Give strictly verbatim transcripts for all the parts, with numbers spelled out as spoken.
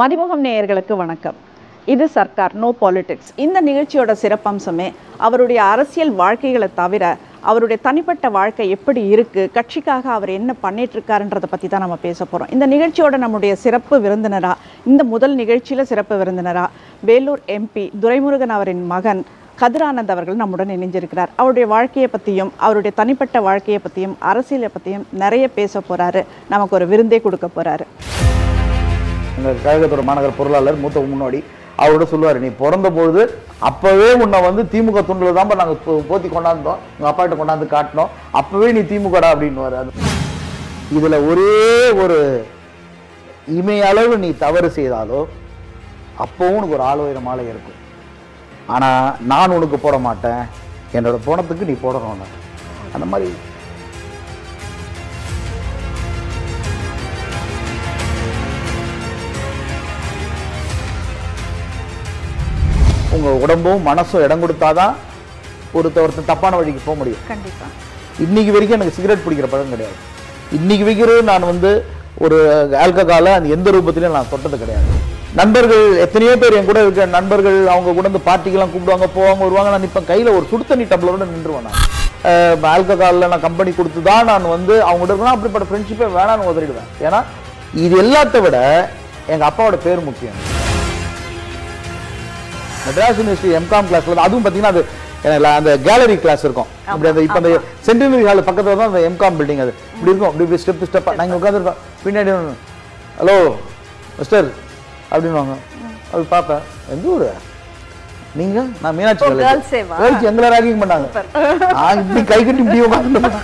மதிமுகம் நேயர்களுக்கு வணக்கம். இது சர்க்கார் நோ பாலிடிக்ஸ். இந்த நிகழ்ச்சியோட சிறப்பம்சமே அவருடைய அரசியல் வாழ்க்கைகளை தவிர அவருடைய தனிப்பட்ட வாழ்க்கை எப்படி இருக்குது, கட்சிக்காக அவர் என்ன பண்ணிட்டு இருக்காருன்றதை பற்றி தான் நம்ம பேச போகிறோம். இந்த நிகழ்ச்சியோட நம்முடைய சிறப்பு விருந்தினராக, இந்த முதல் நிகழ்ச்சியில் சிறப்பு விருந்தினராக வேலூர் எம்பி துரைமுருகன் அவரின் மகன் கதிரானந்த் அவர்கள் நம்முடன் இணைஞ்சிருக்கிறார். அவருடைய வாழ்க்கையை பற்றியும் அவருடைய தனிப்பட்ட வாழ்க்கையை பற்றியும் அரசியலை பற்றியும் நிறைய பேச போகிறாரு. நமக்கு ஒரு விருந்தே கொடுக்க போகிறாரு. எங்கள் கழகத்தோட மாநகர பொருளாளர் மூத்த முன்னாடி அவரோட சொல்லுவார், நீ பிறந்த பொழுது அப்போவே உன்னை வந்து திமுக துண்டில் தான் நாங்கள் போத்தி கொண்டாந்தோம், எங்கள் அப்பாட்ட கொண்டாந்து காட்டினோம், அப்போவே நீ திமுகடா அப்படின்னு. அது இதில் ஒரே ஒரு இமையளவு நீ தவறு செய்தாலோ அப்போவும் உனக்கு ஒரு ஆளுநர் மாலை இருக்கும். ஆனால் நான் உனக்கு போட மாட்டேன், என்னோட போனத்துக்கு நீ போடணும். அந்த மாதிரி உங்கள் உடம்பும் மனசும் இடம் கொடுத்தாதான் ஒருத்தர் தப்பான வழிக்கு போக முடியும். கண்டிப்பாக. இன்னைக்கு வரைக்கும் எனக்கு சிகரெட் பிடிக்கிற பழக்கம் கிடையாது. இன்னைக்கு வைக்கிறது நான் வந்து ஒரு ஆல்கஹாலை அந்த எந்த ரூபத்திலையும் நான் தொட்டது கிடையாது. நண்பர்கள் எத்தனையோ பேர் என் கூட இருக்க நண்பர்கள், அவங்க கூட வந்து பார்ட்டிக்கெல்லாம் கூப்பிடுவாங்க, போவாங்க, வருவாங்க. நான் இப்போ கையில் ஒரு சுடு தண்ணி டம்ளரோட நின்றுவேன். நான் ஆல்கஹாலில் நான் கம்பெனி கொடுத்து தான் நான் வந்து அவங்க கூட இருக்கணும். அப்படிப்பட்ட ஃப்ரெண்ட்ஷிப்பை வேணான்னு உதறிடுவேன். ஏன்னா இது எல்லாத்த விட எங்கள் அப்பாவோட பேர் முக்கியம். மெட்ராஸ் யூனிவர்சிட்டி எம்காம் கிளாஸ்ல அதுவும் பார்த்தீங்கன்னா அது அந்த கேலரி கிளாஸ் இருக்கும். அப்படி அந்த இப்போ அந்த சென்டினரி ஹால் பக்கத்தில் தான் அந்த எம்காம் பில்டிங். அது இப்படி இருக்கும், அப்படி இப்படி ஸ்டெப் ஸ்டெப்பாக நாங்கள் உட்காந்துருக்கோம். பின்னாடி ஹலோ மிஸ்டர் அப்படின்வாங்க. அது பார்ப்பேன், எந்த ஊர் நீங்கள்? நான் மீனாட்சி கேர்ள்ஸ் எங்களை ரேகிங் பண்ணாங்க. நான் இப்படி கை கட்டி இப்படி உட்காந்து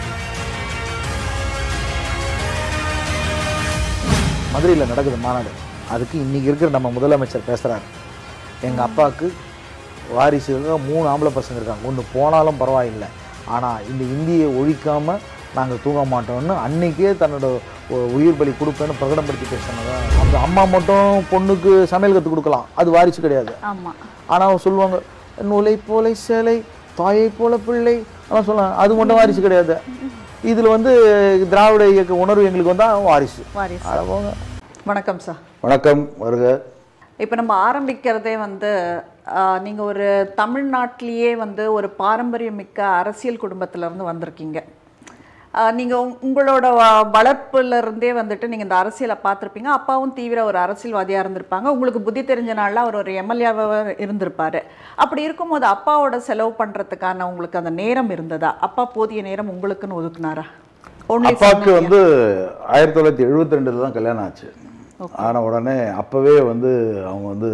மதுரையில் நடக்குது மாநாடு. அதுக்கு இன்னைக்கு இருக்கிற நம்ம முதலமைச்சர் பேசுகிறாரு, எங்கள் அப்பாவுக்கு வாரிசுங்க மூணு ஆம்பளை பசங்க இருக்காங்க, ஒன்று போனாலும் பரவாயில்லை, ஆனால் இந்த இந்தியை ஒழிக்காமல் நாங்கள் தூங்க மாட்டோம்னு அன்றைக்கே தன்னோட உயிர் பலி கொடுப்பேன்னு பிரகடனப்படுத்தி பேசினாங்க. அந்த அம்மா மட்டும் பொண்ணுக்கு சமையல் கற்றுக் கொடுக்கலாம், அது வாரிசு கிடையாது. ஆனால் சொல்லுவாங்க நூலை போலை சேலை, தாயை போல பிள்ளை அதெல்லாம் சொல்லுவாங்க, அது மட்டும் வாரிசு கிடையாது. இதில் வந்து திராவிட இயக்க உணர்வு எங்களுக்கு வந்தால் வாரிசு. வணக்கம் சார். வணக்கம், வருக. இப்போ நம்ம ஆரம்பிக்கிறதே வந்து நீங்கள் ஒரு தமிழ்நாட்டிலேயே வந்து ஒரு பாரம்பரியமிக்க அரசியல் குடும்பத்திலேருந்து வந்திருக்கீங்க. நீங்கள் உங்களோட வளர்ப்புலேருந்தே வந்துட்டு நீங்கள் இந்த அரசியலை பார்த்துருப்பீங்க. அப்பாவும் தீவிர ஒரு அரசியல்வாதியாக இருந்திருப்பாங்க. உங்களுக்கு புத்தி தெரிஞ்ச நாளில் அவர் ஒரு எம்எல்ஏவாக இருந்திருப்பார். அப்படி இருக்கும்போது அப்பாவோட செலவு பண்ணுறதுக்கான உங்களுக்கு அந்த நேரம் இருந்ததா? அப்பா போதிய நேரம் உங்களுக்குன்னு ஒதுக்குனாரா? அப்பாவுக்கு வந்து ஆயிரத்தி தொள்ளாயிரத்தி எழுபத்தி ரெண்டில் தான் கல்யாணம் ஆச்சு. ஆனால் உடனே அப்போவே வந்து அவங்க வந்து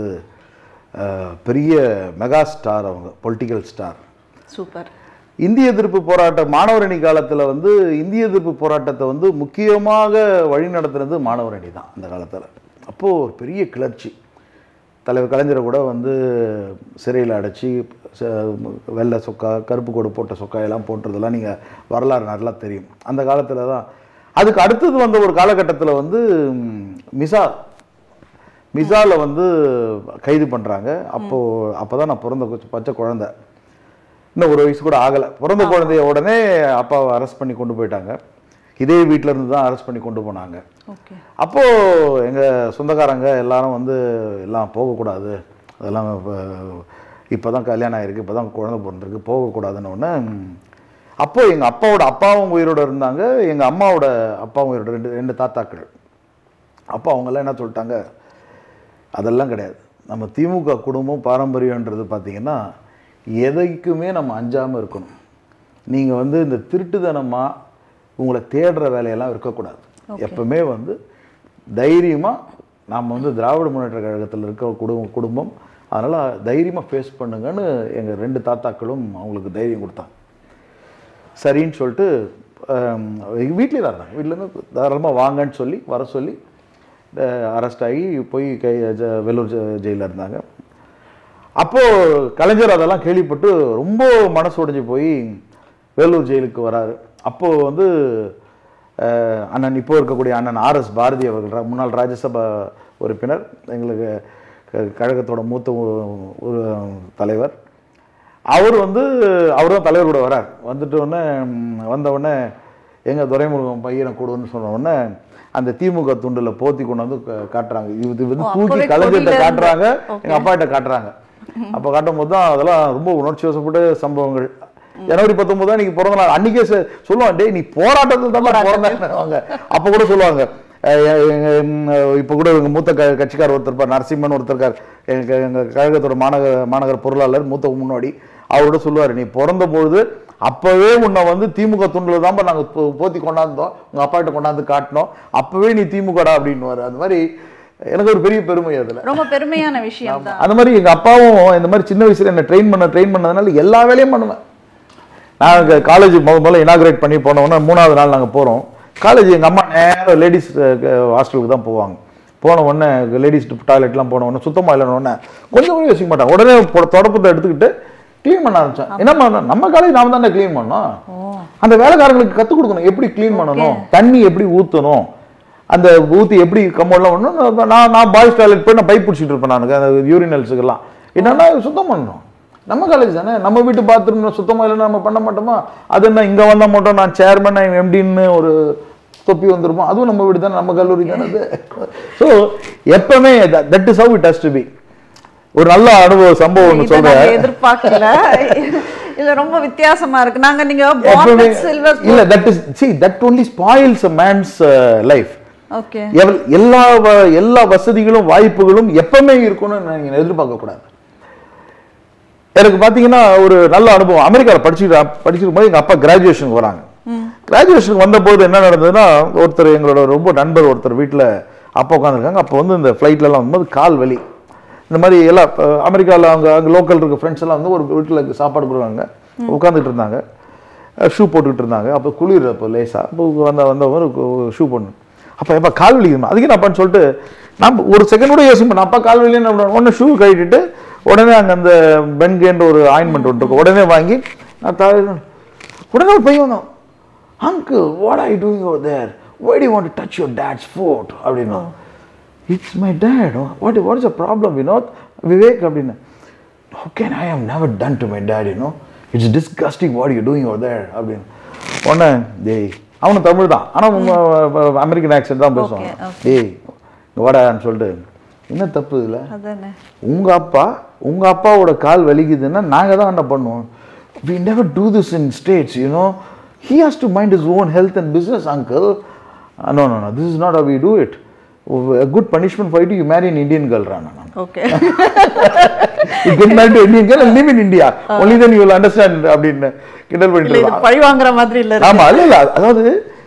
பெரிய மெகா ஸ்டார், அவங்க பொலிட்டிக்கல் ஸ்டார். சூப்பர். இந்திய எதிர்ப்பு போராட்டம் மாணவரணி காலத்தில் வந்து இந்திய எதிர்ப்பு போராட்டத்தை வந்து முக்கியமாக வழி நடத்துனது மாணவரணி தான் அந்த காலத்தில். அப்போது ஒரு பெரிய கிளர்ச்சி. தலைவர் கலைஞரை கூட வந்து சிறையில் அடைச்சி வெள்ளை சொக்கா கருப்பு கோடு போட்ட சொக்காயெல்லாம் போட்டுறதெல்லாம் நீங்கள் வரலாறு நல்லா தெரியும். அந்த காலத்தில் தான். அதுக்கு அடுத்தது வந்த ஒரு காலகட்டத்தில் வந்து மிசா மிசாவில் வந்து கைது பண்ணுறாங்க. அப்போது அப்போ தான் நான் பிறந்த பச்சை குழந்தை, இன்னும் ஒரு வயசு கூட ஆகலை. பிறந்த குழந்தைய உடனே அப்பாவை அரெஸ்ட் பண்ணி கொண்டு போயிட்டாங்க. இதே வீட்டில் இருந்து தான் அரெஸ்ட் பண்ணி கொண்டு போனாங்க. அப்போது எங்கள் சொந்தக்காரங்க எல்லாரும் வந்து எல்லாம் போகக்கூடாது, அதெல்லாம் இப்போ தான் கல்யாணம் ஆகிருக்கு, இப்போ தான் குழந்தை பிறந்திருக்கு, போகக்கூடாதுன்னு ஒன்று. அப்போது எங்கள் அப்பாவோட அப்பாவும் உயிரோடு இருந்தாங்க, எங்கள் அம்மாவோட அப்பாவும் உயிரோட, ரெண்டு ரெண்டு தாத்தாக்கள். அப்போ அவங்கெல்லாம் என்ன சொல்லிட்டாங்க, அதெல்லாம் கிடையாது, நம்ம திமுக குடும்பம் பாரம்பரியன்றது பார்த்திங்கன்னா எதைக்குமே நம்ம அஞ்சாமல் இருக்கணும். நீங்கள் வந்து இந்த திருட்டுத்தனமாக உங்களை தேடுற வேலையெல்லாம் இருக்கக்கூடாது. எப்பவுமே வந்து தைரியமாக நாம் வந்து திராவிட முன்னேற்ற கழகத்தில் இருக்க குடும்பம் குடும்பம் அதனால் தைரியமாக ஃபேஸ் பண்ணுங்கன்னு எங்கள் ரெண்டு தாத்தாக்களும் அவங்களுக்கு தைரியம் கொடுத்தாங்க. சரின்னு சொல்லிட்டு வீட்லேயே தான் இருந்தாங்க. வீட்டிலேருந்து தாராளமாக வாங்கன்னு சொல்லி வர சொல்லி அரெஸ்ட் ஆகி போய் கை வேலூர் ஜெயிலில் இருந்தாங்க. அப்போது கலைஞர் அதெல்லாம் கேள்விப்பட்டு ரொம்ப மனசு உடைஞ்சு போய் வேலூர் ஜெயிலுக்கு வராரு. அப்போது வந்து அண்ணன் இப்போ இருக்கக்கூடிய அண்ணன் ஆர் எஸ் பாரதி அவர்கள், முன்னாள் ராஜ்யசபா உறுப்பினர், எங்களுக்கு கழகத்தோட மூத்த ஒரு தலைவர், அவர் வந்து அவர் தான் தலைவர் கூட வரார். வந்துட்டு உடனே வந்த உடனே எங்கள் துரைமுருகன் பையனை கொடுன்னு சொன்ன உடனே அந்த திமுக துண்டுல போத்தி கொண்டு வந்து காட்டுறாங்க. இது வந்து தூக்கி கலைஞர்கிட்ட காட்டுறாங்க, எங்கள் அப்பாட்ட காட்டுறாங்க. அப்போ காட்டும் போது தான் அதெல்லாம் ரொம்ப உணர்ச்சி வசப்பட்ட சம்பவங்கள். ஜனவரி பத்தொன்பது தான் இன்னைக்கு பிறந்த நாள். அன்னைக்கே சொல்லுவாங்க, டே நீ போராட்டத்தில் தான் பிறந்தாங்க. அப்போ கூட சொல்லுவாங்க, இப்போ கூட எங்கள் மூத்த க கட்சிக்கார் ஒருத்தர் இருப்பார், நரசிம்மன் ஒருத்தர் இருக்கார், எங்கள் எங்கள் கழகத்தோட மாநகர மாநகர பொருளாளர் மூத்த முன்னாடி. அவரோட சொல்லுவார், நீ பிறந்த பொழுது அப்பவே உன்னை வந்து திமுக துண்டுல தான் நாங்கள் போத்தி கொண்டாந்தோம், உங்க அப்பாட்ட கொண்டாந்து காட்டினோம், அப்பவே நீ திமுகடா அப்படின்னுவாரு. அந்த மாதிரி எனக்கு ஒரு பெரிய பெருமை அதுல, ரொம்ப பெருமையான விஷயம். அந்த மாதிரி எங்க அப்பாவும் இந்த மாதிரி சின்ன வயசுல என்ன ட்ரெயின் பண்ண ட்ரெயின் பண்ணதுனால எல்லா வேலையும் பண்ணுவேன். நாங்கள் காலேஜ் முதல் முதல்ல இனாகிரேட் பண்ணி போனோம்னா மூணாவது நாள் நாங்கள் போகிறோம் காலேஜ். எங்கள் அம்மா நேரம் லேடிஸ் ஹாஸ்டலுக்கு தான் போவாங்க. போன உடனே லேடிஸ் டாய்லெட்லாம் போன உடனே சுத்தமாக இல்லைன்னு கொஞ்சம் கூட யோசிக்க மாட்டாங்க. உடனே தொடப்பத்தை எடுத்துக்கிட்டு க்ளீன் பண்ண ஆரம்பிச்சேன். என்ன பண்ணணும், நம்ம காலேஜ் நாம தானே க்ளீன் பண்ணோம். அந்த வேலைக்காரங்களுக்கு கற்றுக் கொடுக்கணும் எப்படி க்ளீன் பண்ணணும், தண்ணி எப்படி ஊற்றணும், அந்த ஊற்றி எப்படி கம்மோடலாம் பண்ணணும். நான் நான் பாய்ஸ் டாய்லெட் போய் நான் பைப் பிடிச்சிட்டு இருப்பேன். நான் அந்த யூரினல்ஸுக்கெல்லாம் என்னன்னா சுத்தம் பண்ணணும். நம்ம காலேஜ் தானே, நம்ம வீட்டு பாத்ரூம் சுத்தமாக இல்லைன்னு நம்ம பண்ண மாட்டோமா? அது என்ன இங்கே வந்தால் மட்டும் நான் சேர்மன் எம்டின்னு ஒரு தொப்பி வந்துருப்போம், அதுவும் நம்ம வீடு தானே, நம்ம கல்லூரி தானே அது. ஸோ எப்பவுமே that is how it has to be. ஒரு நல்ல அனுபவ சம்பவம் சொல்றேன், எதிர்பார்க்கல, இல்ல ரொம்ப வித்தியாசமா இருக்கு. நாங்க நீங்க இல்ல that is see that only spoils a man's uh, life. Okay, எல்லா எல்லா வசதிகளும் வாய்ப்புகளும் எப்பவுமே இருக்கும்னு நீங்க எதிர்பார்க்க கூடாது. எனக்கு பாத்தீங்கன்னா ஒரு நல்ல அனுபவம். அமெரிக்காவில் படிச்சுட்டு படிச்சிருக்கும் போது எங்க அப்பா கிராஜுவேஷனுக்கு வராங்க. கிராஜுவேஷனுக்கு வந்த போது என்ன நடந்ததுன்னா, ஒருத்தர் எங்களோட ரொம்ப நண்பர் ஒருத்தர் வீட்டில் அப்பா உட்காந்துருக்காங்க. அப்போ வந்து இந்த ஃப்ளைட்லலாம் வரும்போது கால் வலி இந்த மாதிரி எல்லாம் அமெரிக்காவில் அவங்க அங்கே லோக்கல் இருக்க ஃப்ரெண்ட்ஸ் எல்லாம் வந்து ஒரு வீட்டில் சாப்பாடு போடுவாங்க, உட்காந்துட்டு இருந்தாங்க, ஷூ போட்டுக்கிட்டு இருந்தாங்க. அப்போ குளிர் அப்போ லேசாக அப்போ வந்த வந்தவங்க ஷூ போடணும். அப்போ எப்போ கால் வலிக்குமா, அதுக்கு நான் அப்பான்னு சொல்லிட்டு நான் ஒரு செகண்ட் கூட யோசிக்க மாட்டேன். அப்பா கால் வலின்னு ஒன்று ஷூ கட்டிட்டு உடனே அங்கே அந்த பென்கேன்ற ஒரு ஆயின்மெண்ட் ஒன்று இருக்கும், உடனே வாங்கி நான் த உடனே ஒரு பையன் வந்தோம், uncle what are you doing over there, why do you want to touch your dad's food அப்படின்னா. It's my dad, what what is a problem Vinod Vivek அப்படின்னு. Okay, I have never done to my dad, you know it's disgusting what you doing over there அப்படின்னு. உடனே டேய், அவனு தமிழ் தான் ஆனால் American accent தான் பேசுவாங்க. டேய் வாடான்னு சொல்லிட்டு, என்ன தப்பு இல்லை, உங்க அப்பா உங்க அப்பாவோட கால் வலிக்குதுன்னா நாங்க தான் என்ன பண்ணுவோம், we never do this in states, you know, he has to mind his own health and business, uncle. uh, no no no this is not how we do it. A good punishment for you, you marry an Indian girl, rana. Okay. You get married to an Indian girl and live in India, uh. only then you will understand அப்படினு கிண்டல் பண்ணிட்டு இருக்காங்க. பழி வாங்குற மாதிரி இல்ல. ஆமா, இல்ல இல்ல, அதாவது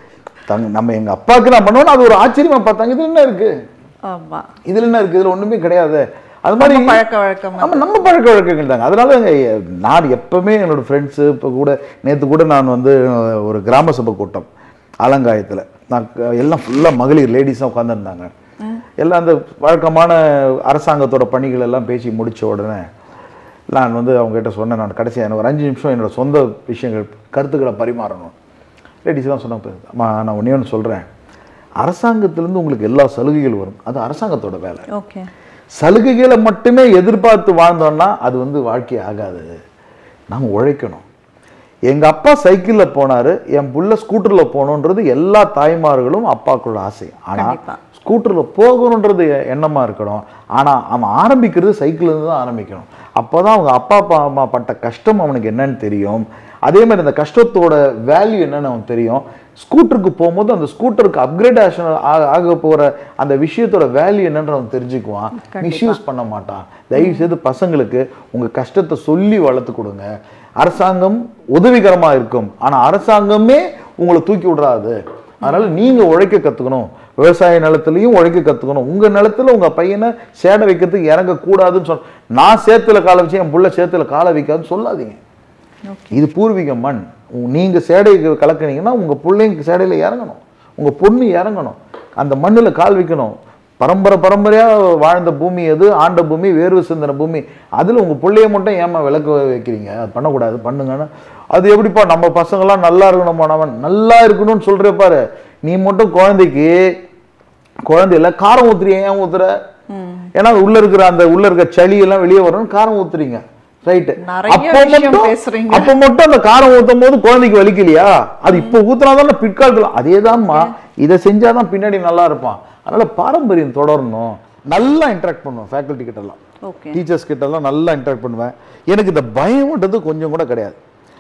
நம்ம எங்க அப்பாக்கு நான் பண்ணுவோம், அது ஒரு ஆச்சரியமா பார்த்தாங்க. இது என்ன இருக்கு, ஆமா இதுல என்ன இருக்கு, இதுல ஒண்ணுமே கிடையாது. அது மாதிரி பழக்க வழக்கம், ஆமா நம்ம பழக்க வழக்கங்கள் தாங்க. அதனால நான் எப்பவுமே என்னோட ஃப்ரெண்ட்ஸு, இப்போ கூட நேற்று கூட நான் வந்து ஒரு கிராம சபை கூட்டம் ஆலங்காயத்தில், நான் எல்லாம் ஃபுல்லாக மகளிர் லேடிஸாக உட்காந்துருந்தாங்க. எல்லாம் அந்த வழக்கமான அரசாங்கத்தோட பணிகள் எல்லாம் பேசி முடித்த உடனே நான் வந்து அவங்ககிட்ட சொன்னேன், நான் கடைசியாக எனக்கு ஒரு அஞ்சு நிமிஷம் என்னோடய சொந்த விஷயங்கள் கருத்துக்களை பரிமாறணும். லேடிஸ் தான் சொன்னாங்க, அம்மா நான் ஒன்றே ஒன்று சொல்கிறேன், அரசாங்கத்திலேருந்து உங்களுக்கு எல்லா சலுகைகள் வரும், அது அரசாங்கத்தோட வேலை. ஓகே, சலுகைகளை மட்டுமே எதிர்பார்த்து வாழ்ந்தோம்னா அது வந்து வாழ்க்கை ஆகாது. நாம் உழைக்கணும். எங்கள் அப்பா சைக்கிளில் போனார், என் புள்ள ஸ்கூட்டரில் போகணுன்றது எல்லா தாய்மார்களும் அப்பாக்களோட ஆசை. ஆனால் ஸ்கூட்டரில் போகணுன்றது எண்ணமாக இருக்கணும். ஆனால் அவன் ஆரம்பிக்கிறது சைக்கிள்லேருந்து தான் ஆரம்பிக்கணும். அப்போ தான் அவங்க அப்பா அப்பா அம்மா பட்ட கஷ்டம் அவனுக்கு என்னன்னு தெரியும். அதே மாதிரி அந்த கஷ்டத்தோட வேல்யூ என்னன்னு அவனுக்கு தெரியும். ஸ்கூட்டருக்கு போகும்போது அந்த ஸ்கூட்டருக்கு அப்கிரேடேஷன் ஆக போகிற அந்த விஷயத்தோட வேல்யூ என்னன்ற அவன் தெரிஞ்சுக்குவான், மிஸ்யூஸ் பண்ண மாட்டான். தயவு செய்து பசங்களுக்கு உங்கள் கஷ்டத்தை சொல்லி வளர்த்து கொடுங்க. அரசாங்கம் உதவிகரமாக இருக்கும், ஆனால் அரசாங்கமே உங்களை தூக்கி விடாது. அதனால நீங்கள் உழைக்க கற்றுக்கணும். விவசாய நிலத்துலையும் உழைக்க கற்றுக்கணும். உங்கள் நிலத்தில் உங்கள் பையனை சேடை வைக்கிறதுக்கு இறங்கக்கூடாதுன்னு சொன்ன, நான் சேத்துல காலை வச்சு என் புள்ள சேத்துல காலை வைக்காதுன்னு சொல்லாதீங்க. இது பூர்வீக மண். நீங்கள் சேடை கலக்குனீங்கன்னா உங்கள் பிள்ளைங்க சேடையில் இறங்கணும், உங்கள் பொண்ணு இறங்கணும், அந்த மண்ணில் கால் வைக்கணும். பரம்பரை பரம்பரையாக வாழ்ந்த பூமி அது, ஆண்ட பூமி, வேர்வை சிந்தின பூமி. அதில் உங்கள் பிள்ளைய மட்டும் ஏமா விளக்க வைக்கிறீங்க? அது பண்ணக்கூடாது, பண்ணுங்கன்னா அது எப்படிப்பா நம்ம பசங்களாம் நல்லா இருக்கணுமா? நம்ம நல்லா இருக்கணும்னு சொல்கிற பாரு, நீ மட்டும் குழந்தைக்கு குழந்தையில காரம் ஊத்துறீங்க. ஏன் ஊத்துற? ஏன்னா உள்ள இருக்கிற அந்த உள்ள இருக்கிற சளி எல்லாம் வெளியே வரணும்னு காரம் ஊத்துறீங்க. ரைட்டு. நிறைய அப்போ விஷயம் மட்டும் பேசுறீங்க. அப்போ மட்டும் அந்த காரம் ஊத்தும் போது குழந்தைக்கு வலிக்கலையா? அது இப்போ ஊத்துனாதான் பிற்காலத்துல அதேதான்மா, இதை செஞ்சாதான் பின்னாடி நல்லா இருப்பான். அதனால பாரம்பரியம் தொடரணும். நல்லா இன்டராக்ட் பண்ணுவேன் ஃபேக்கல்டி கிட்ட எல்லாம், டீச்சர்ஸ் கிட்ட எல்லாம் நல்லா இன்டராக்ட் பண்ணுவேன். எனக்கு இந்த பயம்ன்றது கொஞ்சம் கூட கிடையாது.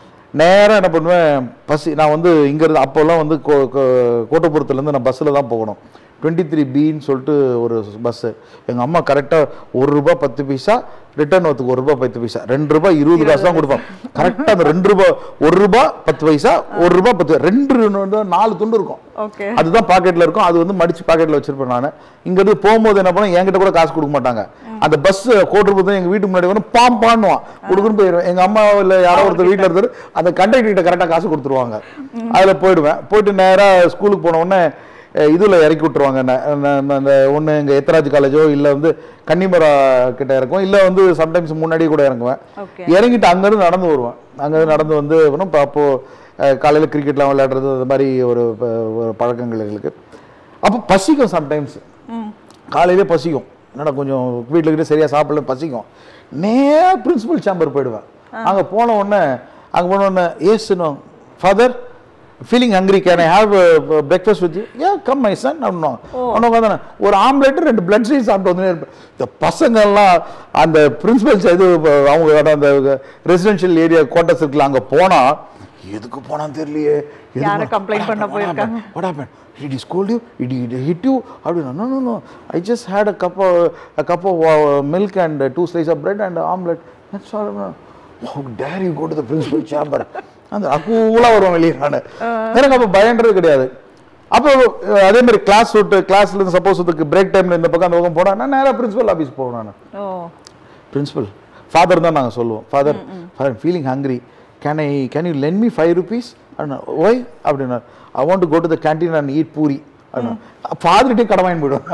நேராக என்ன பண்ணுவேன், பஸ் நான் வந்து இங்கேருந்து அப்போல்லாம் வந்து கோ கோட்டப்புறத்துலேருந்து நான் பஸ்ஸில் தான் போகணும். டுவெண்ட்டி த்ரீ பின்னு சொல்லிட்டு ஒரு பஸ்ஸு. எங்கள் அம்மா கரெக்டாக ஒரு ரூபா பத்து பைசா, ரிட்டர்ன் வரத்துக்கு ஒரு ரூபா பத்து பைசா, ரெண்டு ரூபா இருபது காசு தான் கொடுப்போம். கரெக்டாக அந்த ரெண்டு ரூபா ஒரு ரூபா பத்து பைசா, ஒரு ரூபா பத்து, ரெண்டு நாலு துண்டு இருக்கும். அதுதான் பாக்கெட்டில் இருக்கும். அது வந்து மடிச்சு பாக்கெட்டில் வச்சிருப்பேன் நான். இங்கேருந்து போகும்போது என்ன பண்ண, என்கிட்ட கூட காசு கொடுக்க மாட்டாங்க. அந்த பஸ் கோட்டப்புறத்துல எங்கள் வீட்டுக்கு முன்னாடி வந்து பாம் பான்னுவான், கொடுக்குன்னு போயிடுவேன். எங்கள் அம்மா இல்லை யாரோ ஒருத்தர் வீட்டில் இருந்தாரு, அந்த கண்டக்டர் கிட்ட கரெக்டாக காசு கொடுத்துருவாங்க. அதில் போயிடுவேன். போயிட்டு நேராக ஸ்கூலுக்கு போன உடனே இதில் இறக்கி விட்டுருவாங்க. அந்த ஒன்று எங்கள் எத்தராஜ் காலேஜோ இல்லை வந்து கன்னிமரா கிட்ட இறக்கும், இல்லை வந்து சம்டைம்ஸ் முன்னாடியே கூட இறங்குவேன். இறங்கிட்டு அங்கேருந்து நடந்து வருவேன். அங்கேருந்து நடந்து வந்து இப்போ அப்போது காலையில் கிரிக்கெட்லாம் விளையாடுறது, அது மாதிரி ஒரு ஒரு பழக்கங்கள் எங்களுக்கு. அப்போ பசிக்கும், சம்டைம்ஸ் காலையிலே பசிக்கும். என்னடா கொஞ்சம் வீட்டில் கிட்ட சரியாக சாப்பிடல, பசிக்கும். நேராக பிரின்சிபல் சேம்பர் போயிடுவேன். அங்கே போன உடனே அங்கே போன உடனே ஏசுனோம், father feeling hungry, can I have breakfast with you? Yeah come my son அப்படின்னா உனக்கு ஒரு ஆம்லெட்டு ரெண்டு பிளட் ஸ்ரீ சாப்பிட்டு வந்து இந்த பசங்கள்லாம் அந்த பிரின்சிபல் இது அவங்க அந்த ரெசிடென்ஷியல் ஏரியா குவார்ட்டர்ஸ் இருக்குல்ல, அங்கே போனால் எதுக்கு போனான்னு தெரியலையே, கம்ப்ளைண்ட் பண்ண போயிருக்காங்க. what happened? Did he scold you? Did he hit you? அப்படின்னா no no no, I just had a cup of a cup of uh, milk and uh, two slices of bread and an omelette. That's all. How dare you go to the principal chamber? அந்த அக்கூலாக வருவான் வெளியே. நான் எனக்கு அப்போ பயன்றது கிடையாது. அப்போ அதே மாதிரி கிளாஸ் விட்டு கிளாஸ்லேருந்து சப்போஸ் அதுக்கு பிரேக் டைமில் இந்த பக்கம் அந்த பக்கம் போனால் நான் நேராக பிரின்சிபல் ஆஃபீஸ் போவேன். நான் பிரின்சிபல் ஃபாதர் தான் நாங்கள் சொல்லுவோம். Father father feeling hungry, can I can you lend me five rupees அப்படின்னா ஒய் அப்படின்னா I want to go to the canteen and eat puri அப்படின்னா ஃபாதர்கிட்டே கடை வாங்கி போயிடுவேன்.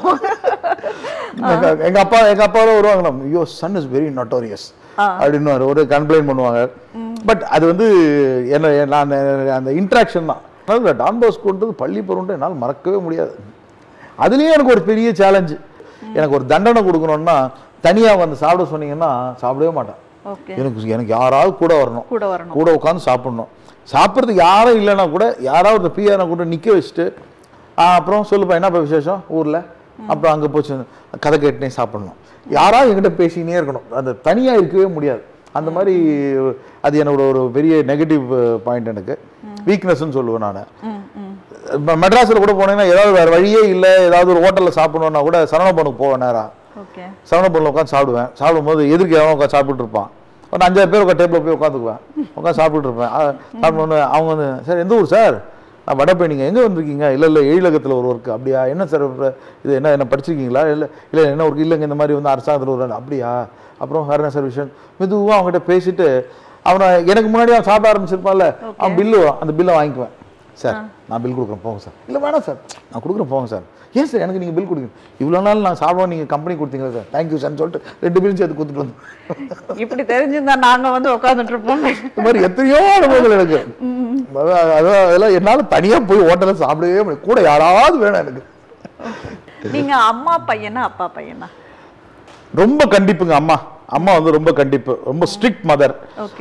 எங்கள் அப்பா எங்கள் அப்பாவும் வருவாங்களா, your son is very notorious அப்படின்னு ஒரு கம்ப்ளைண்ட் பண்ணுவாங்க. பட் அது வந்து என்ன நான் அந்த இன்ட்ராக்ஷன் தான். அதனால் டான் பாஸ்கோன்றது பள்ளி பருவம்ன்றது என்னால் மறக்கவே முடியாது. அதுலேயும் எனக்கு ஒரு பெரிய சேலஞ்சு. எனக்கு ஒரு தண்டனை கொடுக்கணும்னா தனியாக வந்து சாப்பிட சொன்னீங்கன்னா சாப்பிடவே மாட்டேன். எனக்கு எனக்கு யாராவது கூட வரணும், கூட உட்காந்து சாப்பிடணும். சாப்பிட்றதுக்கு யாரும் இல்லைன்னா கூட யாராவது ஃப்ரீயான கூட நிற்க வச்சுட்டு அப்புறம் சொல்லுப்பா என்னப்பா விசேஷம் ஊரில், அப்புறம் அங்கே போச்சு கதை கேட்டுனே சாப்பிடணும். யாராவது என்கிட்ட பேசினே இருக்கணும். அந்த தனியாக இருக்கவே முடியாது. அந்த மாதிரி அது என்னோட ஒரு பெரிய நெகட்டிவ் பாயிண்ட், எனக்கு வீக்னஸ்ன்னு சொல்லுவேன். நான் இப்போ மெட்ராஸில் கூட போனேன்னா ஏதாவது வேறு வழியே இல்லை, ஏதாவது ஒரு ஹோட்டலில் சாப்பிடணுன்னா கூட சரவணபவனுக்கு போவேன். நேராக சரவணபவனில் உட்காந்து சாப்பிடுவேன். சாப்பிடும்போது எதிர்க்கு எவனோ உட்காந்து சாப்பிட்டு இருப்பான். ஒரு அஞ்சாறு பேர் உட்காந்து டேபிளில் போய் உட்காந்துக்குவேன். உட்காந்து சாப்பிட்டு இருப்பேன். சாப்பிடணுன்னு அவங்க வந்து சார் எந்த ஊர் சார், நான் வடப்பை, நீங்கள் எங்கே வந்திருக்கீங்க? இல்லை இல்லை எழிலகத்தில் ஒரு ஒர்க்கு. அப்படியா, என்ன சார் இது என்ன என்ன படிச்சிருக்கீங்களா? இல்லை இல்லை என்ன ஒர்க்கு இல்லைங்க, இந்த மாதிரி வந்து அரசாங்கத்தில் ஒரு அப்படியா, அப்புறம் வேறு என்ன சார் விஷயம் மெதுவாக அவங்ககிட்ட பேசிட்டு அவனை எனக்கு முன்னாடி அவன் சாப்பிட ஆரம்பிச்சிருப்பான்ல, அவன் பில்லு அந்த பில்லை வாங்கிக்குவேன். சார் நான் பில் கொடுக்குறேன் போங்க சார். இல்லை வேணாம் சார் நான் கொடுக்குறேன் போங்க சார். ஏன் சார் எனக்கு நீங்கள் பில் கொடுக்குறீங்க? இவ்வளோ நாள் நான் சாப்பிடுவோம், நீங்கள் கம்பெனி கொடுத்தீங்களா சார், தேங்க்யூ சார்னு சொல்லிட்டு ரெண்டு பில்லும் சேர்த்து கொடுத்துட்டு வந்து இப்படி தெரிஞ்சிருந்தா நாங்கள் வந்து உட்காந்துட்டு இருப்போம். இந்த மாதிரி எத்தனையோ அனுபவங்கள் எனக்கு. அதான் அதெல்லாம் என்னால் தனியாக போய் ஹோட்டலில் சாப்பிடவே முடியும், கூட யாராவது வேணும் எனக்கு. நீங்கள் அம்மா பையனா அப்பா பையனா? ரொம்ப கண்டிப்புங்க. அம்மா அம்மா வந்து ரொம்ப கண்டிப்பு, ரொம்ப ஸ்ட்ரிக்ட் மதர்.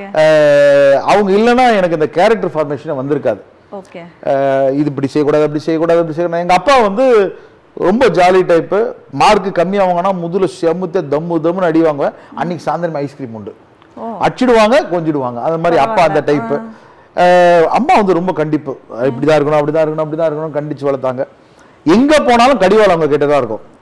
அவங்க இல்லைன்னா எனக்கு இந்த கேரக்டர் ஃபார்மேஷனே வந்திருக்காது. இது இப்படி செய்யக்கூடாது, அப்படி செய்யக்கூடாது, அப்படி செய்யக்கூடாது. எங்கள் அப்பா வந்து ரொம்ப ஜாலி டைப்பு. மார்க்கு கம்மியாவாங்கன்னா முதல்ல செமுத்த தம்மு தம்முன்னு அடி வாங்குவேன். அன்னைக்கு சாயந்தரம் ஐஸ்கிரீம் உண்டு, அடிச்சிடுவாங்க கொஞ்சிடுவாங்க. அது மாதிரி அப்பா அந்த டைப்பு. அம்மா வந்து ரொம்ப கண்டிப்பு, இப்படிதான் இருக்கணும், அப்படிதான் இருக்கணும், அப்படிதான் இருக்கணும் கண்டிச்சு வளர்த்தாங்க. எங்க போனாலும் கடிவாளம் அவங்க கிட்ட தான் இருக்கும்.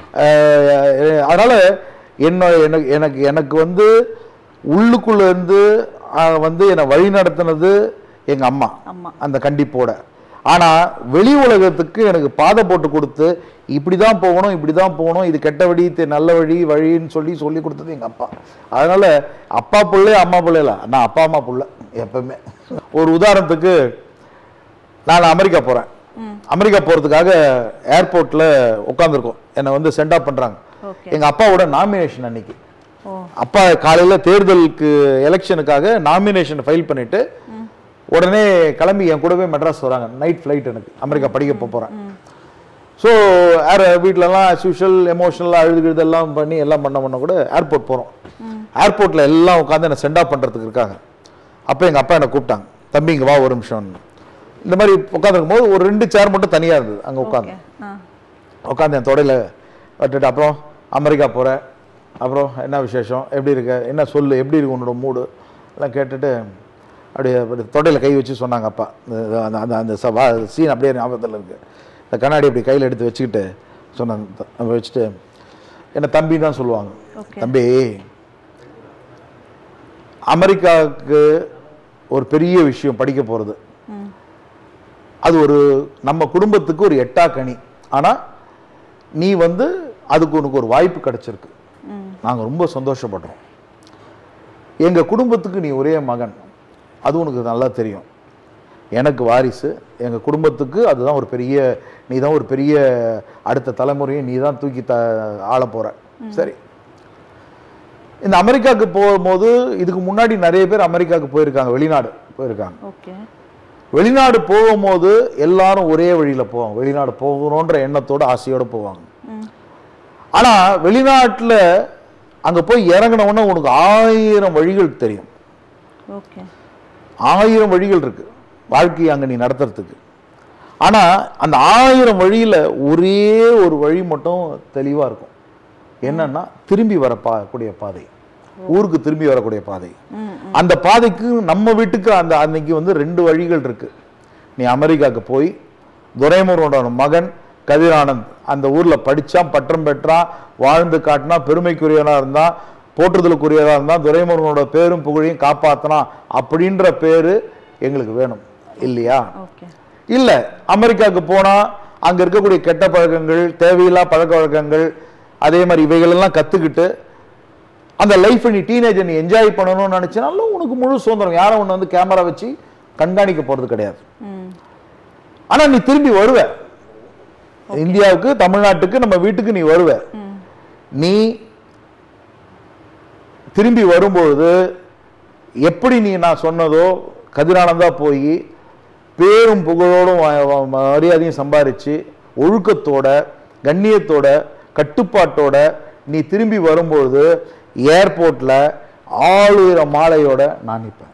அதனால என்ன எனக்கு எனக்கு வந்து உள்ளுக்குள்ள இருந்து வந்து என்னை வழி நடத்தினது எங்க அம்மா அந்த கண்டிப்போட. ஆனா வெளி உலகத்துக்கு எனக்கு பாதை போட்டு கொடுத்து இப்படிதான் போகணும், இப்படிதான் போகணும், இது கெட்ட வழி, நல்ல வழி, வழின்னு சொல்லி சொல்லி கொடுத்தது எங்க அப்பா. அதனால அப்பா புள்ள அம்மா புள்ள இல்ல, நான் அப்பா அம்மா புள்ள எப்பவுமே. ஒரு உதாரணத்துக்கு நான் அமெரிக்கா போறேன். அமெரிக்கா போறதுக்காக ஏர்போர்ட்ல உட்காந்துருக்கோம். என்னை வந்து சென்ட் ஆஃப் பண்றாங்க. எங்க அப்பாவோட நாமினேஷன் அன்னைக்கு. அப்பா காலையில தேர்தலுக்கு எலெக்ஷனுக்காக நாமினேஷன் ஃபைல் பண்ணிட்டு உடனே கிளம்பி என் கூடவே மெட்ராஸ் வராங்க. நைட் ஃப்ளைட் எனக்கு அமெரிக்கா படிக்க போறேன். ஸோ ஏர் வீட்டிலலாம் ஆஸ் யூஷுவல் எமோஷனலாக அழுதுகிட்டு எல்லாம் பண்ணி எல்லாம் பண்ண பண்ண கூட ஏர்போர்ட் போகிறோம். ஏர்போர்ட்டில் எல்லாம் உட்காந்து என்னை சென்ட் ஆஃப் பண்ணுறதுக்கு இருக்காங்க. அப்போ எங்கள் அப்பா என்னை கூப்பிட்டாங்க, தம்பி இங்கே வா ஒரு நிமிஷம். இந்த மாதிரி உட்காந்துருக்கும் போது ஒரு ரெண்டு சேர் மட்டும் தனியாக இருந்தது. அங்கே உட்காந்து உட்காந்து என் தொடையில் விட்டுட்டு, அப்புறம் அமெரிக்கா போகிறேன், அப்புறம் என்ன விசேஷம், எப்படி இருக்க, என்ன சொல்லு, எப்படி இருக்கு உன்னோட மூடு எல்லாம் கேட்டுட்டு அப்படியே தொடையில் கை வச்சு சொன்னாங்க அப்பா. அந்த அந்த அந்த சீன் அப்படியே ஞாபகத்தில் இருக்குது. இந்த கண்ணாடி அப்படி கையில் எடுத்து வச்சுக்கிட்டு சொன்னாங்க, வச்சுட்டு என்ன தம்பி தான் சொல்லுவாங்க. தம்பி, அமெரிக்காவுக்கு ஒரு பெரிய விஷயம் படிக்க போகிறது, அது ஒரு நம்ம குடும்பத்துக்கு ஒரு எட்டா கனி. ஆனால் நீ வந்து அதுக்கு உனக்கு ஒரு வாய்ப்பு கிடைச்சிருக்கு, நாங்கள் ரொம்ப சந்தோஷப்படுறோம். எங்கள் குடும்பத்துக்கு நீ ஒரே மகன், அது உனக்கு நல்லா தெரியும். எனக்கு வாரிசு, எங்கள் குடும்பத்துக்கு அதுதான் ஒரு பெரிய, நீ தான் ஒரு பெரிய அடுத்த தலைமுறையை நீ தான் தூக்கி த ஆள போகிற. சரி, இந்த அமெரிக்காவுக்கு போகும்போது இதுக்கு முன்னாடி நிறைய பேர் அமெரிக்காவுக்கு போயிருக்காங்க, வெளிநாடு போயிருக்காங்க. வெளிநாடு போகும்போது எல்லாரும் ஒரே வழியில் போவாங்க, வெளிநாடு போகணுன்ற எண்ணத்தோடு ஆசையோடு போவாங்க. ஆனால் வெளிநாட்டில் அங்கே போய் இறங்கினவுடனே உனக்கு ஆயிரம் வழிகள் தெரியும், ஆயிரம் வழிகள் இருக்கு வாழ்க்கையை அங்கே நீ நடத்துறதுக்கு. ஆனால் அந்த ஆயிரம் வழியில் ஒரே ஒரு வழி மட்டும் தெளிவாக இருக்கும், என்னன்னா திரும்பி வர பா கூடிய பாதை, ஊருக்கு திரும்பி வரக்கூடிய பாதை. அந்த பாதைக்கு நம்ம வீட்டுக்கு அந்த அன்னைக்கு வந்து ரெண்டு வழிகள் இருக்கு. நீ அமெரிக்காவுக்கு போய் துரைமுருகனோட மகன் கதிரானந்த் அந்த ஊர்ல படிச்சான், பட்டம் பெற்றான், வாழ்ந்து காட்டினா, பெருமைக்குரியவனா இருந்தா, போற்றுதலுக்குரியதா இருந்தா, துரைமுருகனோட பேரும் புகழையும் காப்பாத்தினா அப்படின்ற பேரு எங்களுக்கு வேணும் இல்லையா? இல்ல அமெரிக்காவுக்கு போனா அங்க இருக்கக்கூடிய கெட்ட பழக்கங்கள், தேவையில்லா பழக்க வழக்கங்கள், அதே மாதிரி இவைகள் எல்லாம் கத்துக்கிட்டு அந்த லைஃப் நீ டீனேஜர் நீ என்ஜாய் பண்ணணும்னு நினைச்சனாலும் உனக்கு முழு சுதந்திரம், யாரும் ஒன்று வந்து கேமரா வச்சு கண்காணிக்க போறது கிடையாது. ஆனா நீ திரும்பி வருவ இந்தியாவுக்கு, தமிழ்நாட்டுக்கு, நம்ம வீட்டுக்கு நீ வருவ. நீ திரும்பி வரும்பொழுது எப்படி நீ நான் சொன்னதோ கதிரானந்தா போய் பேரும் புகழோடும் மரியாதையும் சம்பாரிச்சு ஒழுக்கத்தோட கண்ணியத்தோட கட்டுப்பாட்டோட நீ திரும்பி வரும்பொழுது ஏர்போர்ட்ல ஆளுயிர மாலையோட நான் நிற்பேன்.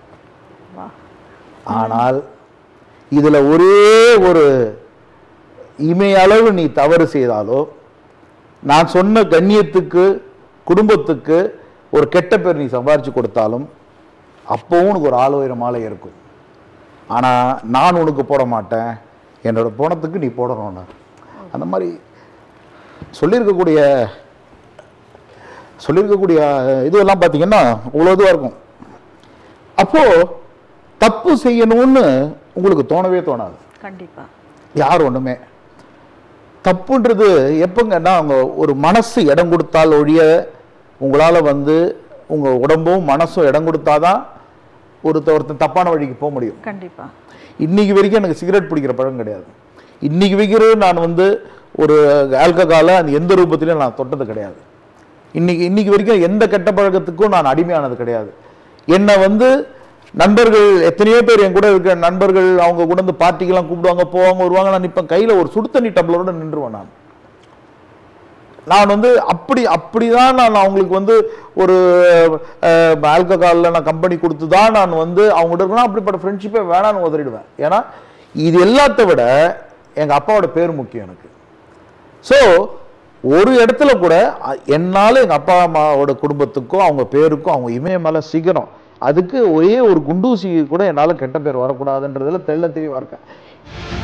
ஆனால் இதுல ஒரே ஒரு இமையளவு நீ தவறு செய்தாலோ, நான் சொன்ன கண்ணியத்துக்கு குடும்பத்துக்கு ஒரு கெட்ட பேர் நீ சம்பாரிச்சு கொடுத்தாலும் அப்பவும் உனக்கு ஒரு ஆளுயிர மாலை இருக்கும். ஆனா நான் உனக்கு போட மாட்டேன், என்னோட போனத்துக்கு நீ போடணும். அந்த மாதிரி சொல்லியிருக்கக்கூடிய சொல்லியிருக்கக்கூடிய இதுவெல்லாம் பார்த்தீங்கன்னா இவ்வளோ இதுவாக இருக்கும். அப்போ தப்பு செய்யணும்னு உங்களுக்கு தோணவே தோணாது. கண்டிப்பா யார் ஒண்ணுமே தப்புன்றது எப்பங்கன்னா அவங்க ஒரு மனசு இடம் கொடுத்தால் ஒழிய உங்களால வந்து உங்க உடம்பும் மனசும் இடம் கொடுத்தாதான் ஒருத்தர் தப்பான வழிக்கு போக முடியும். கண்டிப்பா இன்னைக்கு வரைக்கும் எனக்கு சிகரெட் பிடிக்கிற பழக்கம் கிடையாது. இன்னைக்கு வரைக்கும் நான் வந்து ஒரு ஆல்கஹாலை அந்த எந்த ரூபத்திலையும் நான் தொட்டது கிடையாது. இன்னைக்கு இன்னைக்கு வரைக்கும் எந்த கெட்ட பழக்கத்துக்கும் நான் அடிமையானது கிடையாது. என்னை வந்து நண்பர்கள் எத்தனையோ பேர் என் கூட இருக்க நண்பர்கள் அவங்க கூட வந்து பார்ட்டிக்கெல்லாம் கூப்பிடுவாங்க, போவாங்க, வருவாங்க. நான் இப்போ கையில் ஒரு சுடு தண்ணி டம்ளரோட நின்றுவேன். நான் நான் வந்து அப்படி அப்படிதான் நான் அவங்களுக்கு வந்து ஒரு ஆல்கஹாலில் நான் கம்பெனி கொடுத்து தான் நான் வந்து அவங்ககிட்ட இருக்கணும். அப்படிப்பட்ட ஃப்ரெண்ட்ஷிப்பே வேணான்னு உதறிடுவேன். ஏன்னா இது எல்லாத்த விட எங்கள் அப்பாவோட பேர் முக்கியம் எனக்கு. ஸோ ஒரு இடத்துல கூட என்னால் எங்கள் அப்பா அம்மாவோட குடும்பத்துக்கும் அவங்க பேருக்கும் அவங்க இமய மேலே சீக்கிரம் அதுக்கு ஒரே ஒரு குண்டூசி கூட என்னால் கெட்ட பேர் வரக்கூடாதுன்றதுல தெள்ள தெளிவாக இருக்கேன்.